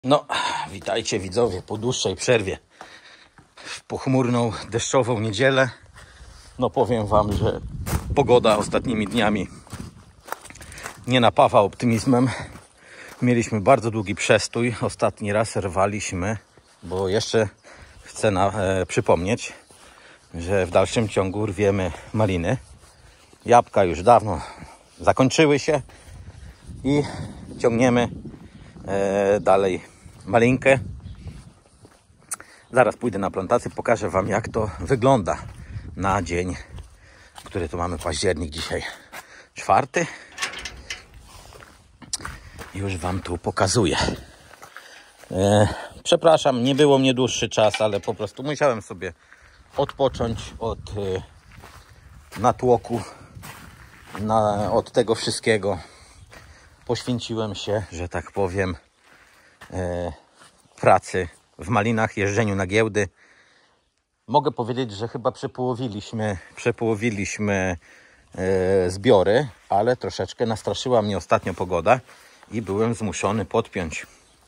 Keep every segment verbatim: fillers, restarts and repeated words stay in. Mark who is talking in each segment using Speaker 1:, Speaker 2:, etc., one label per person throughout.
Speaker 1: No, witajcie widzowie po dłuższej przerwie w pochmurną, deszczową niedzielę. No powiem wam, że pogoda ostatnimi dniami nie napawa optymizmem. Mieliśmy bardzo długi przestój. Ostatni raz rwaliśmy, bo jeszcze chcę na, e, przypomnieć, że w dalszym ciągu rwiemy maliny. Jabłka już dawno zakończyły się i ciągniemy e, dalej malinkę. Zaraz pójdę na plantację, pokażę wam, jak to wygląda na dzień, który tu mamy, październik dzisiaj czwarty. Już wam tu pokazuję. E, przepraszam, nie było mnie dłuższy czas, ale po prostu musiałem sobie odpocząć od e, natłoku, na, od tego wszystkiego. Poświęciłem się, że tak powiem, e, pracy w malinach, jeżdżeniu na giełdy. Mogę powiedzieć, że chyba przepołowiliśmy, przepołowiliśmy e, zbiory, ale troszeczkę nastraszyła mnie ostatnio pogoda i byłem zmuszony podpiąć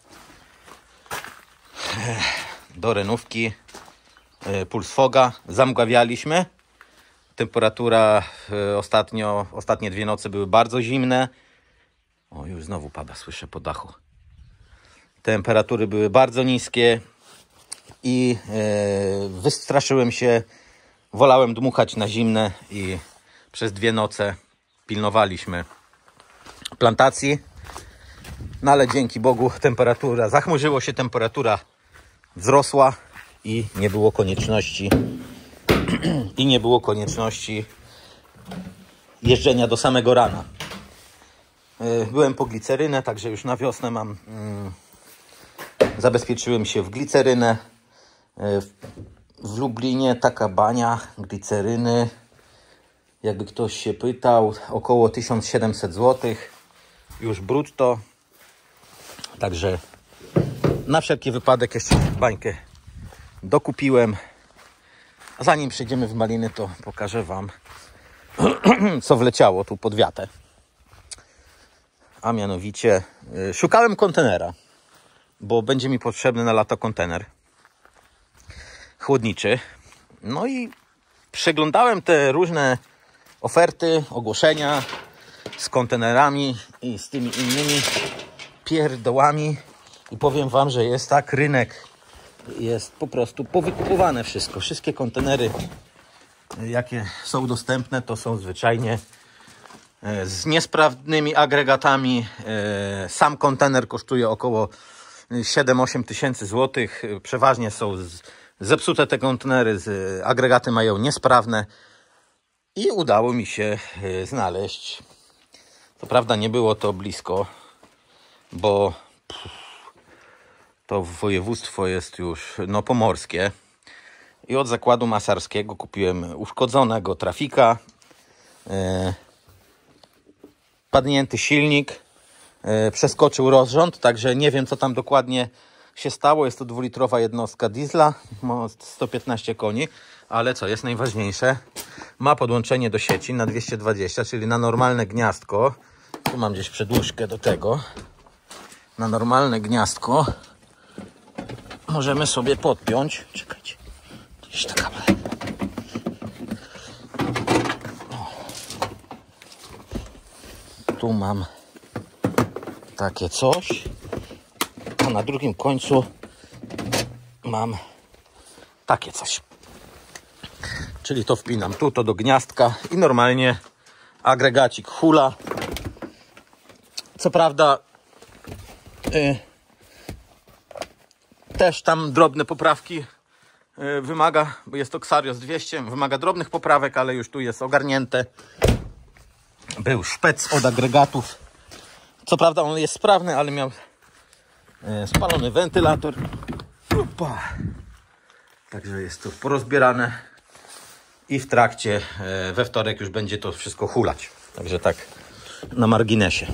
Speaker 1: e, do renówki e, Pulsfoga. Zamgławialiśmy. Temperatura e, ostatnio, ostatnie dwie noce były bardzo zimne. O, już znowu pada, słyszę po dachu. Temperatury były bardzo niskie i e, wystraszyłem się. Wolałem dmuchać na zimne i przez dwie noce pilnowaliśmy plantacji. No ale dzięki Bogu temperatura, zachmurzyło się, temperatura wzrosła i nie było konieczności i nie było konieczności jeżdżenia do samego rana. Byłem po glicerynę, także już na wiosnę mam mm, zabezpieczyłem się w glicerynę. W, w Lublinie taka bania gliceryny, jakby ktoś się pytał, około tysiąc siedemset złotych już brutto. Także na wszelki wypadek jeszcze bańkę dokupiłem. A zanim przejdziemy w maliny, to pokażę wam, co wleciało tu pod wiatę. A mianowicie yy, szukałem kontenera, bo będzie mi potrzebny na lato kontener chłodniczy. No i przeglądałem te różne oferty, ogłoszenia z kontenerami i z tymi innymi pierdołami. I powiem wam, że jest tak, rynek jest po prostu powykupowane wszystko. Wszystkie kontenery, jakie są dostępne, to są zwyczajnie z niesprawnymi agregatami. Sam kontener kosztuje około siedem osiem tysięcy złotych. Przeważnie są zepsute te kontenery, agregaty mają niesprawne i udało mi się znaleźć. Co prawda nie było to blisko, bo to województwo jest już no, pomorskie. I od zakładu masarskiego kupiłem uszkodzonego trafika, e, padnięty silnik, e, przeskoczył rozrząd, także nie wiem, co tam dokładnie się stało. Jest to dwulitrowa jednostka diesla, ma sto piętnaście koni, ale co jest najważniejsze, ma podłączenie do sieci na dwieście dwadzieścia, czyli na normalne gniazdko. Tu mam gdzieś przedłużkę do tego. Na normalne gniazdko możemy sobie podpiąć. Czekajcie, gdzieś ta kable. Tu mam takie coś, a na drugim końcu mam takie coś. Czyli to wpinam tu, to do gniazdka i normalnie agregacik hula. Co prawda yy, też tam drobne poprawki yy, wymaga, bo jest to Xarios dwieście, wymaga drobnych poprawek, ale już tu jest ogarnięte. Był szpec od agregatów. Co prawda on jest sprawny, ale miał yy, spalony wentylator. Opa. Także jest to porozbierane i w trakcie yy, we wtorek już będzie to wszystko hulać. Także tak na marginesie.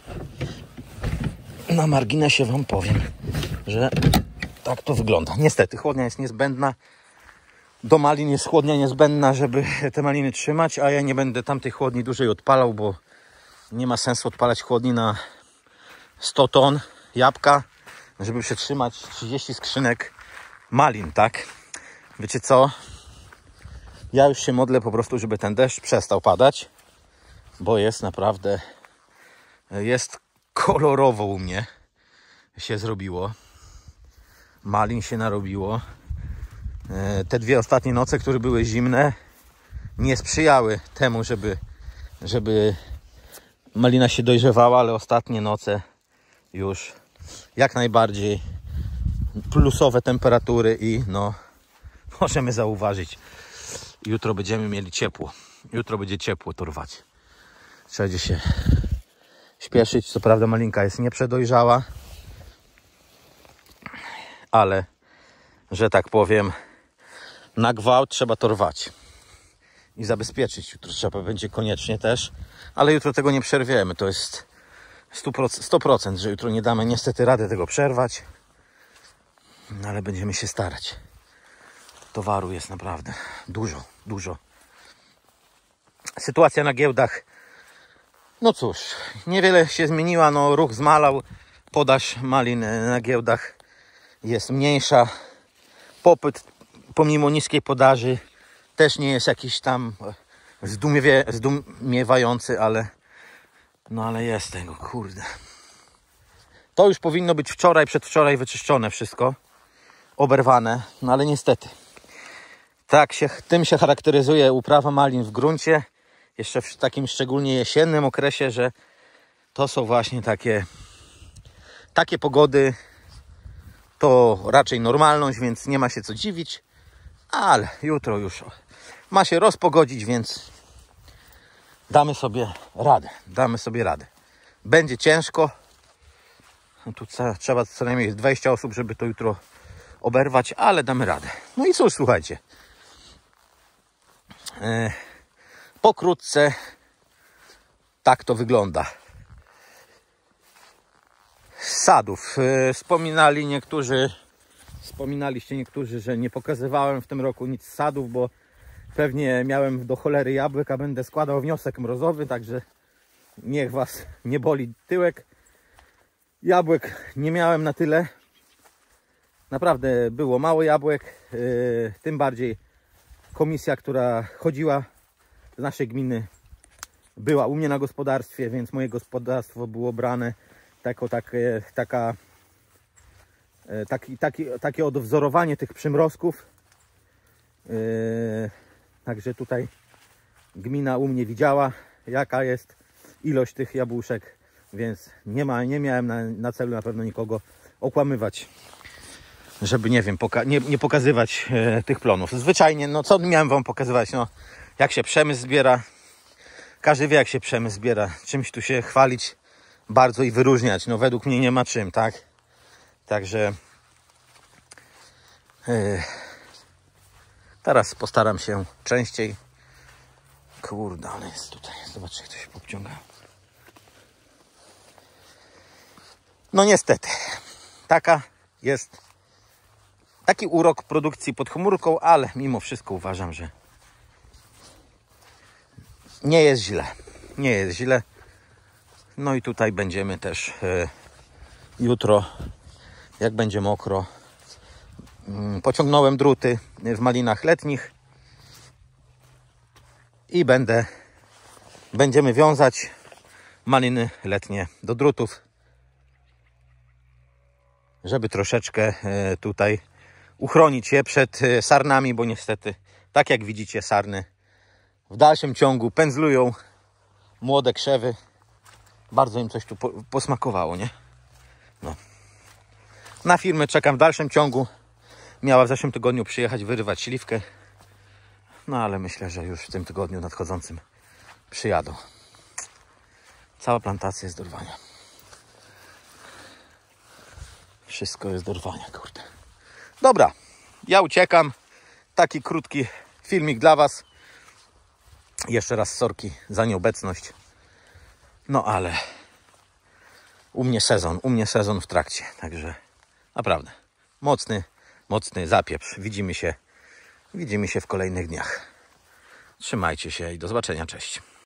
Speaker 1: Na marginesie wam powiem, że tak to wygląda. Niestety chłodnia jest niezbędna. Do malin jest chłodnia niezbędna, żeby te maliny trzymać, a ja nie będę tamtej chłodni dłużej odpalał, bo nie ma sensu odpalać chłodni na sto ton jabłka. żeby przetrzymać trzydzieści skrzynek malin, tak? Wiecie co? Ja już się modlę po prostu, żeby ten deszcz przestał padać, bo jest naprawdę, jest kolorowo u mnie się zrobiło. Malin się narobiło. Te dwie ostatnie noce, które były zimne, nie sprzyjały temu, żeby, żeby malina się dojrzewała, ale ostatnie noce już jak najbardziej plusowe temperatury i no możemy zauważyć, jutro będziemy mieli ciepło. Jutro będzie ciepło to rwać. Trzeba będzie się śpieszyć. Co prawda malinka jest nieprzedojrzała, ale że tak powiem, na gwałt trzeba to rwać i zabezpieczyć. Jutro trzeba będzie koniecznie też, ale jutro tego nie przerwiemy. To jest sto procent, że jutro nie damy niestety rady tego przerwać, no, ale będziemy się starać. Towaru jest naprawdę dużo, dużo. Sytuacja na giełdach, no cóż, niewiele się zmieniła. No, ruch zmalał, podaż malin na giełdach jest mniejsza. Popyt pomimo niskiej podaży też nie jest jakiś tam zdumiewie, zdumiewający, ale no ale jest tego, kurde. To już powinno być wczoraj, przedwczoraj wyczyszczone wszystko, oberwane, no ale niestety. Tak się, tym się charakteryzuje uprawa malin w gruncie, jeszcze w takim szczególnie jesiennym okresie, że to są właśnie takie takie pogody, to raczej normalność, więc nie ma się co dziwić, ale jutro już ma się rozpogodzić, więc damy sobie radę, damy sobie radę. Będzie ciężko, tu trzeba co najmniej dwadzieścia osób, żeby to jutro oberwać, ale damy radę. No i cóż, słuchajcie, e, pokrótce tak to wygląda. Z sadów e, wspominali niektórzy, wspominaliście niektórzy, że nie pokazywałem w tym roku nic z sadów, bo pewnie miałem do cholery jabłek, a będę składał wniosek mrozowy, także niech was nie boli tyłek. Jabłek nie miałem na tyle. Naprawdę było mało jabłek. Yy, tym bardziej komisja, która chodziła z naszej gminy, była u mnie na gospodarstwie, więc moje gospodarstwo było brane jako takie, taka, taki, taki, takie odwzorowanie tych przymrozków. Yy, także tutaj gmina u mnie widziała, jaka jest ilość tych jabłuszek, więc nie, ma, nie miałem na, na celu na pewno nikogo okłamywać, żeby nie wiem, poka nie, nie pokazywać e, tych plonów. Zwyczajnie, no co miałem wam pokazywać, no jak się przemysł zbiera, każdy wie jak się przemysł zbiera, czymś tu się chwalić bardzo i wyróżniać, no według mnie nie ma czym, tak? Także e, teraz postaram się częściej. Kurde, ale jest tutaj, zobaczcie jak to się popciąga. No niestety, taka jest, taki urok produkcji pod chmurką, ale mimo wszystko uważam, że nie jest źle. Nie jest źle. No i tutaj będziemy też e, jutro, jak będzie mokro, mm, pociągnąłem druty w malinach letnich i będę, będziemy wiązać maliny letnie do drutów, żeby troszeczkę tutaj uchronić je przed sarnami, bo niestety, tak jak widzicie, sarny w dalszym ciągu pędzlują młode krzewy. Bardzo im coś tu posmakowało, nie? No. Na firmę czekam w dalszym ciągu. Miała w zeszłym tygodniu przyjechać, wyrywać śliwkę. No ale myślę, że już w tym tygodniu nadchodzącym przyjadą. Cała plantacja jest do rwania. Wszystko jest do rwania, kurde. Dobra, ja uciekam. Taki krótki filmik dla was. Jeszcze raz sorki za nieobecność. No ale u mnie sezon, u mnie sezon w trakcie. Także naprawdę mocny, mocny zapieprz. Widzimy się, widzimy się w kolejnych dniach. Trzymajcie się i do zobaczenia. Cześć.